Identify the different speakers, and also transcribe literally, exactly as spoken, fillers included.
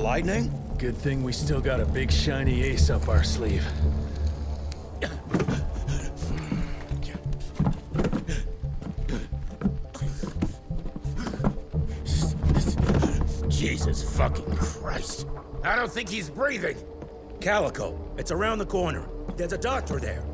Speaker 1: lightning?
Speaker 2: Good thing we still got a big shiny ace up our sleeve.
Speaker 1: Jesus fucking Christ. I don't think he's breathing. Calico, it's around the corner. There's a doctor there.